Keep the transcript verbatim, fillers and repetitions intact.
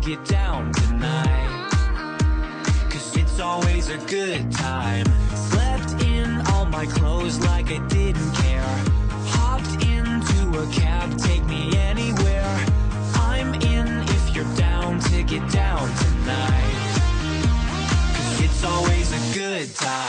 get down tonight, 'cause it's always a good time. Slept in all my clothes like I didn't care. Hopped into a cab, take me anywhere. I'm in if you're down to get down tonight, 'cause it's always a good time.